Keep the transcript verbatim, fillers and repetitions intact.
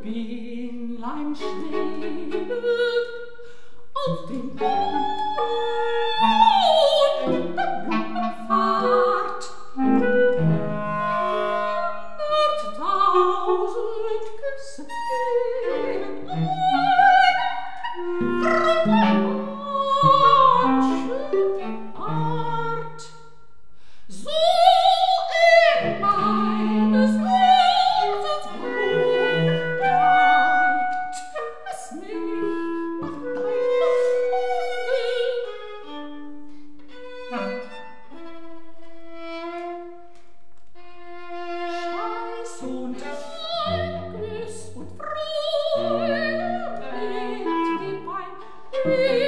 Bienlein schwebet auf dem Boden und der Blumenfahrt. Hunderttausend Küsse geben und schöne Art. So in meines Herzens Blut treibt es mich nach deiner Schweiß und Erlös und Freude bringt die Beine